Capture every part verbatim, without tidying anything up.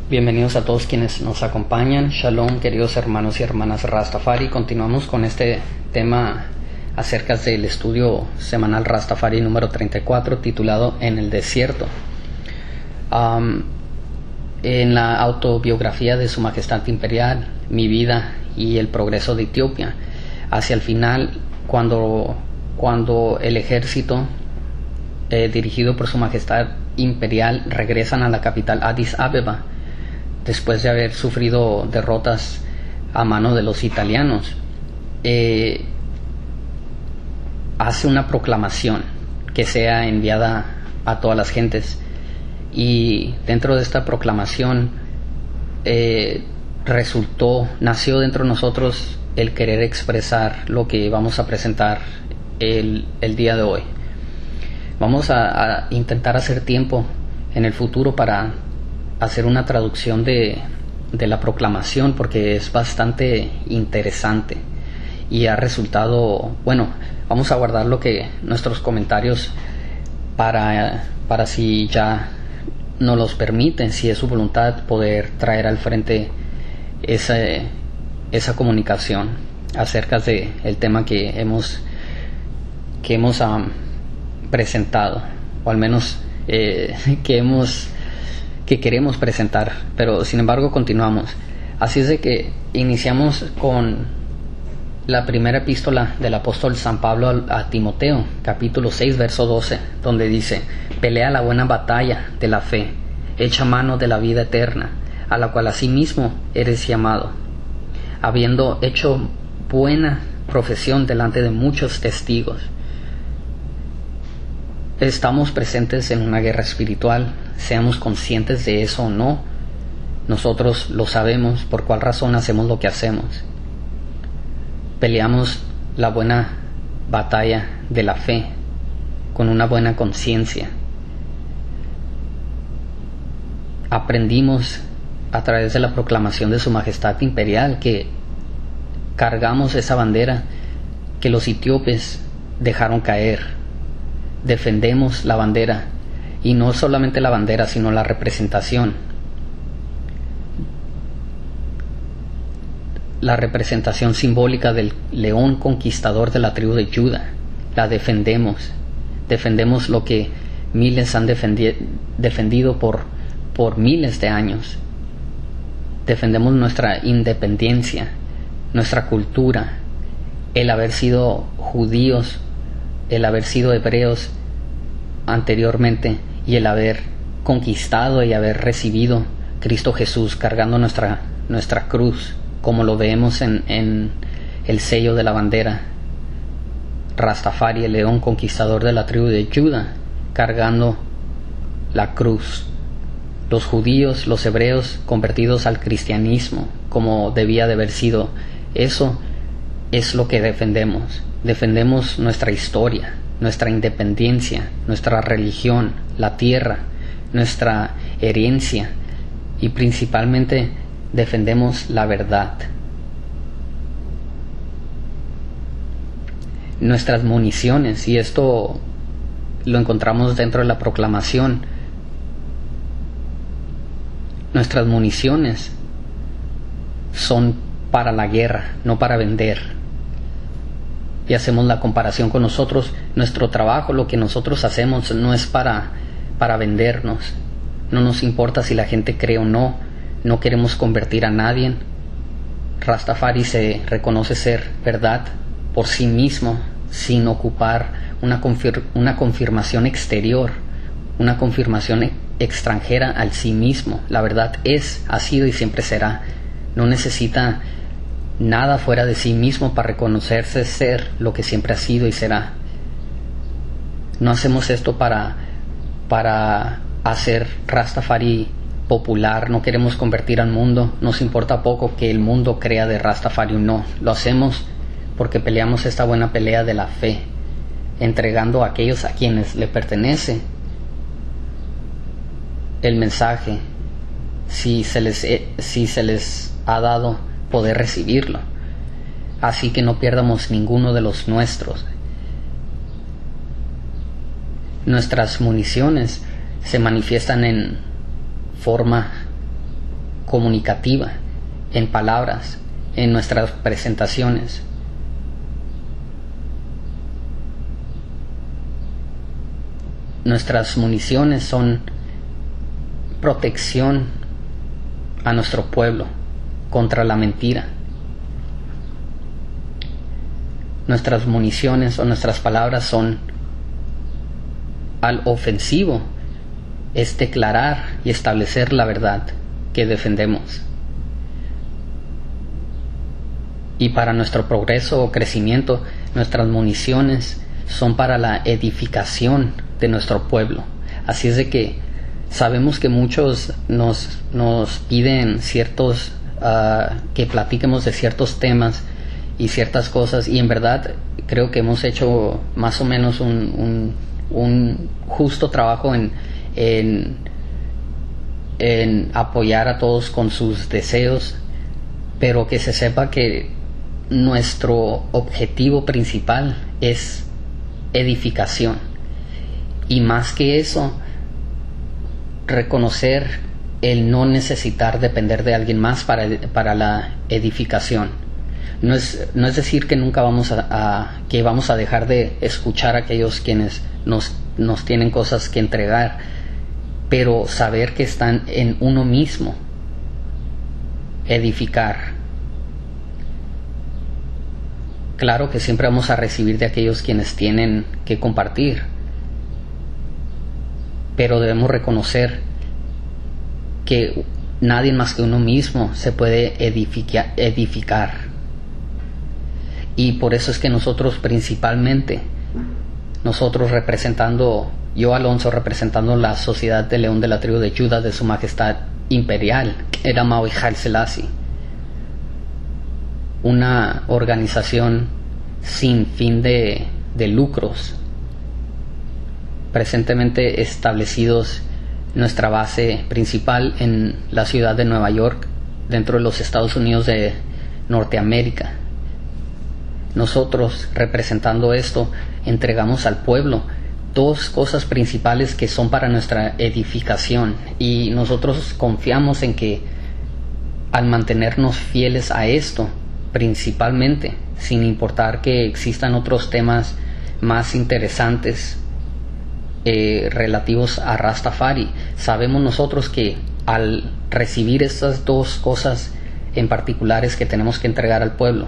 Bienvenidos a todos quienes nos acompañan. Shalom, queridos hermanos y hermanas Rastafari. Continuamos con este tema acerca del estudio semanal Rastafari número treinta y cuatro, titulado En el desierto. Um, en la autobiografía de Su Majestad Imperial, Mi vida y el progreso de Etiopía, hacia el final, cuando, cuando el ejército eh, dirigido por Su Majestad Imperial regresan a la capital Addis Abeba, después de haber sufrido derrotas a mano de los italianos, eh, hace una proclamación que sea enviada a todas las gentes, y dentro de esta proclamación eh, resultó, nació dentro de nosotros el querer expresar lo que vamos a presentar el, el día de hoy. Vamos a, a intentar hacer tiempo en el futuro para hacer una traducción de, de la proclamación, porque es bastante interesante y ha resultado, bueno, vamos a guardar lo que nuestros comentarios para, para si ya nos los permiten, si es su voluntad, poder traer al frente esa, esa comunicación acerca de el tema que hemos que hemos um, presentado, o al menos eh, que hemos que queremos presentar, pero sin embargo continuamos. Así es de que iniciamos con la primera epístola del apóstol San Pablo a Timoteo, capítulo seis, verso doce, donde dice: pelea la buena batalla de la fe, echa mano de la vida eterna, a la cual asimismo eres llamado, habiendo hecho buena profesión delante de muchos testigos. Estamos presentes en una guerra espiritual, seamos conscientes de eso o no, nosotros lo sabemos por cuál razón hacemos lo que hacemos. Peleamos la buena batalla de la fe con una buena conciencia. Aprendimos a través de la proclamación de Su Majestad Imperial que cargamos esa bandera que los etíopes dejaron caer. Defendemos la bandera, y no solamente la bandera, sino la representación. La representación simbólica del león conquistador de la tribu de Judá. La defendemos. Defendemos lo que miles han defendi- defendido por, por miles de años. Defendemos nuestra independencia, nuestra cultura, el haber sido judíos, el haber sido hebreos anteriormente, y el haber conquistado y haber recibido Cristo Jesús cargando nuestra, nuestra cruz, como lo vemos en, en el sello de la bandera. Rastafari, el león conquistador de la tribu de Judá, cargando la cruz. Los judíos, los hebreos convertidos al cristianismo, como debía de haber sido. Eso es lo que defendemos. Defendemos nuestra historia, nuestra independencia, nuestra religión, la tierra, nuestra herencia, y principalmente defendemos la verdad. Nuestras municiones, y esto lo encontramos dentro de la proclamación, nuestras municiones son para la guerra, no para vender. Y hacemos la comparación con nosotros. Nuestro trabajo, lo que nosotros hacemos, no es para, para vendernos. No nos importa si la gente cree o no. No queremos convertir a nadie. Rastafari se reconoce ser verdad por sí mismo, sin ocupar una, confir- una confirmación exterior, una confirmación e- extranjera al sí mismo. La verdad es, ha sido y siempre será. No necesita nada fuera de sí mismo para reconocerse ser lo que siempre ha sido y será. No hacemos esto para, para hacer Rastafari popular. No queremos convertir al mundo. Nos importa poco que el mundo crea de Rastafari o no. Lo hacemos porque peleamos esta buena pelea de la fe, entregando a aquellos a quienes le pertenece el mensaje, si se les, si se les ha dado poder recibirlo. Así que no pierdamos ninguno de los nuestros. Nuestras municiones se manifiestan en forma comunicativa, en palabras, en nuestras presentaciones. Nuestras municiones son protección a nuestro pueblo contra la mentira. Nuestras municiones o nuestras palabras son al ofensivo, es declarar y establecer la verdad que defendemos. Y para nuestro progreso o crecimiento, nuestras municiones son para la edificación de nuestro pueblo. Así es de que sabemos que muchos nos, nos piden ciertos, uh, que platiquemos de ciertos temas y ciertas cosas, y en verdad creo que hemos hecho más o menos un, un, un justo trabajo en, en, en apoyar a todos con sus deseos, pero que se sepa que nuestro objetivo principal es edificación, y más que eso, reconocer el no necesitar depender de alguien más para, para la edificación. No es, no es decir que nunca vamos a, a que vamos a dejar de escuchar a aquellos quienes nos, nos tienen cosas que entregar, pero saber que están en uno mismo, edificar. Claro que siempre vamos a recibir de aquellos quienes tienen que compartir, pero debemos reconocer que nadie más que uno mismo se puede edifica, edificar. Y por eso es que nosotros principalmente, nosotros representando, yo Alonso representando la Sociedad de León de la Tribu de Judá de Su Majestad Imperial, Eramao y Haile Selassie, una organización sin fin de, de lucros, presentemente establecidos nuestra base principal en la ciudad de Nueva York, dentro de los Estados Unidos de Norteamérica. Nosotros, representando esto, entregamos al pueblo dos cosas principales que son para nuestra edificación, y nosotros confiamos en que al mantenernos fieles a esto, principalmente, sin importar que existan otros temas más interesantes eh, relativos a Rastafari, sabemos nosotros que al recibir estas dos cosas en particulares que tenemos que entregar al pueblo,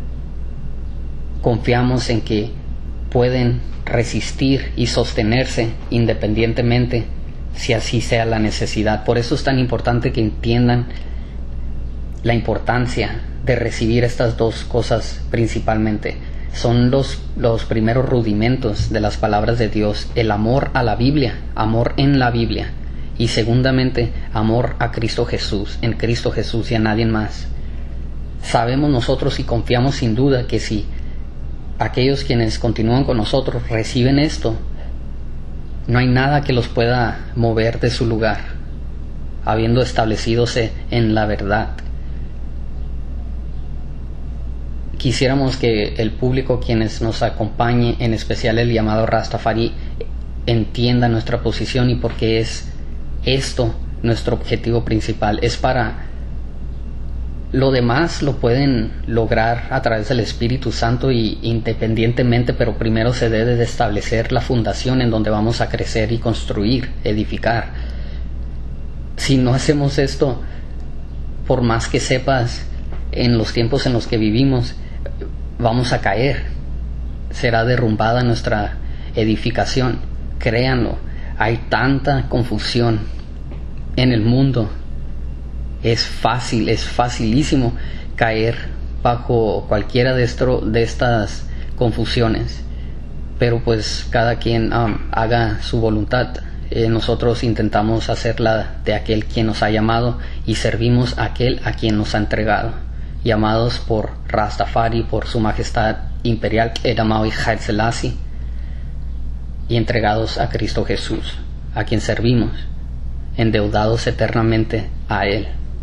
confiamos en que pueden resistir y sostenerse independientemente si así sea la necesidad. Por eso es tan importante que entiendan la importancia de recibir estas dos cosas principalmente. Son los, los primeros rudimentos de las palabras de Dios: el amor a la Biblia, amor en la Biblia, y segundamente amor a Cristo Jesús, en Cristo Jesús y a nadie más. Sabemos nosotros y confiamos sin duda que si aquellos quienes continúan con nosotros reciben esto, no hay nada que los pueda mover de su lugar, habiendo establecidose en la verdad. Quisiéramos que el público quienes nos acompañe, en especial el llamado Rastafari, entienda nuestra posición y por qué es esto nuestro objetivo principal. Es para lo demás lo pueden lograr a través del Espíritu Santo y independientemente, pero primero se debe de establecer la fundación en donde vamos a crecer y construir, edificar. Si no hacemos esto, por más que sepas en los tiempos en los que vivimos, vamos a caer, será derrumbada nuestra edificación. Créanlo, hay tanta confusión en el mundo. Es fácil, es facilísimo caer bajo cualquiera de, esto, de estas confusiones, pero pues cada quien um, haga su voluntad. Eh, nosotros intentamos hacerla de aquel quien nos ha llamado y servimos a aquel a quien nos ha entregado, llamados por Rastafari, por Su Majestad Imperial Eramao y Haile Selassie, y entregados a Cristo Jesús, a quien servimos, endeudados eternamente a Él.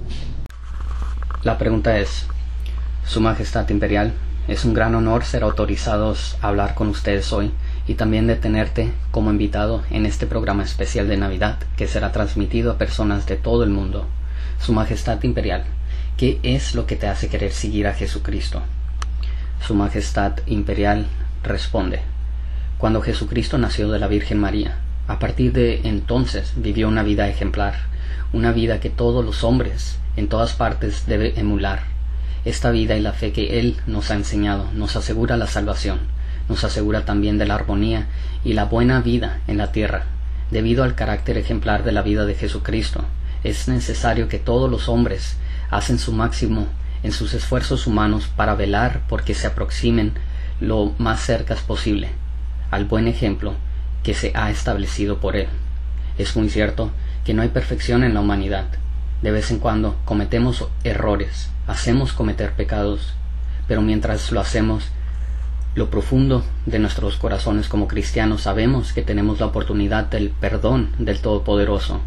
La pregunta es: Su Majestad Imperial, es un gran honor ser autorizados a hablar con ustedes hoy y también de tenerte como invitado en este programa especial de Navidad que será transmitido a personas de todo el mundo. Su Majestad Imperial, ¿qué es lo que te hace querer seguir a Jesucristo? Su Majestad Imperial responde: cuando Jesucristo nació de la Virgen María, a partir de entonces vivió una vida ejemplar, una vida que todos los hombres en todas partes deben emular. Esta vida y la fe que Él nos ha enseñado nos asegura la salvación, nos asegura también de la armonía y la buena vida en la tierra. Debido al carácter ejemplar de la vida de Jesucristo, es necesario que todos los hombres hacen su máximo en sus esfuerzos humanos para velar porque se aproximen lo más cerca posible al buen ejemplo que se ha establecido por Él. Es muy cierto que no hay perfección en la humanidad. De vez en cuando cometemos errores, hacemos cometer pecados, pero mientras lo hacemos, lo profundo de nuestros corazones como cristianos sabemos que tenemos la oportunidad del perdón del Todopoderoso.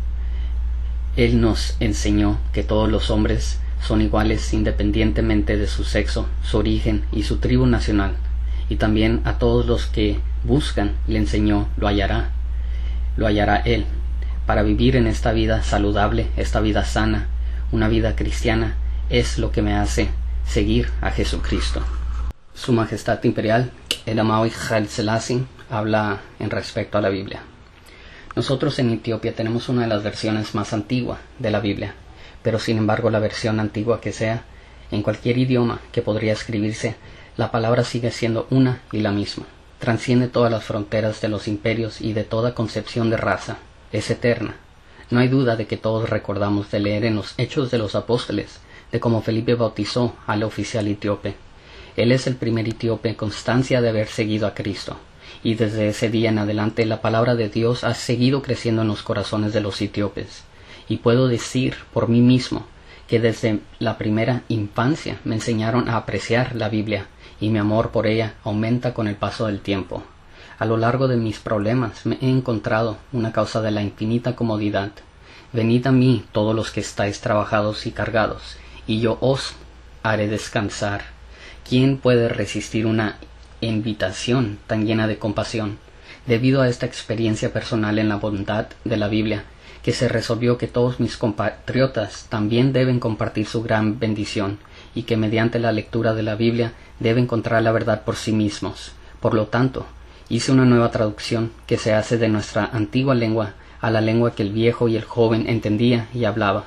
Él nos enseñó que todos los hombres son iguales independientemente de su sexo, su origen y su tribu nacional, y también a todos los que buscan, le enseñó, lo hallará, lo hallará Él. Para vivir en esta vida saludable, esta vida sana, una vida cristiana, es lo que me hace seguir a Jesucristo. Su Majestad Imperial, el amado Haile Selassie, habla en respecto a la Biblia. Nosotros en Etiopía tenemos una de las versiones más antiguas de la Biblia, pero sin embargo la versión antigua que sea, en cualquier idioma que podría escribirse, la palabra sigue siendo una y la misma. Transciende todas las fronteras de los imperios y de toda concepción de raza. Es eterna. No hay duda de que todos recordamos de leer en los Hechos de los Apóstoles de cómo Felipe bautizó al oficial etíope. Él es el primer etíope en constancia de haber seguido a Cristo, y desde ese día en adelante la palabra de Dios ha seguido creciendo en los corazones de los etíopes. Y puedo decir por mí mismo que desde la primera infancia me enseñaron a apreciar la Biblia, y mi amor por ella aumenta con el paso del tiempo. A lo largo de mis problemas me he encontrado una causa de la infinita comodidad. Venid a mí todos los que estáis trabajados y cargados, y yo os haré descansar. ¿Quién puede resistir una invitación tan llena de compasión? Debido a esta experiencia personal en la bondad de la Biblia, que se resolvió que todos mis compatriotas también deben compartir su gran bendición, y que mediante la lectura de la Biblia deben encontrar la verdad por sí mismos. Por lo tanto, hice una nueva traducción que se hace de nuestra antigua lengua a la lengua que el viejo y el joven entendía y hablaba.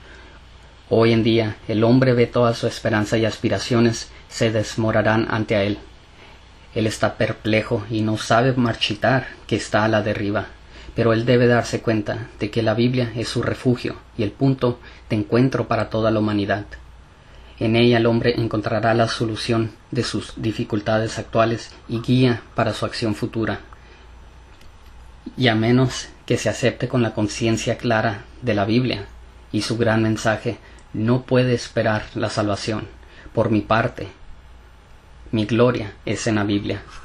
Hoy en día, el hombre ve toda su esperanza y aspiraciones se desmoronarán ante a él. Él está perplejo y no sabe marchitar que está a la derriba, pero él debe darse cuenta de que la Biblia es su refugio y el punto de encuentro para toda la humanidad. En ella el hombre encontrará la solución de sus dificultades actuales y guía para su acción futura. Y a menos que se acepte con la conciencia clara de la Biblia y su gran mensaje, no puede esperar la salvación. Por mi parte, mi gloria es en la Biblia.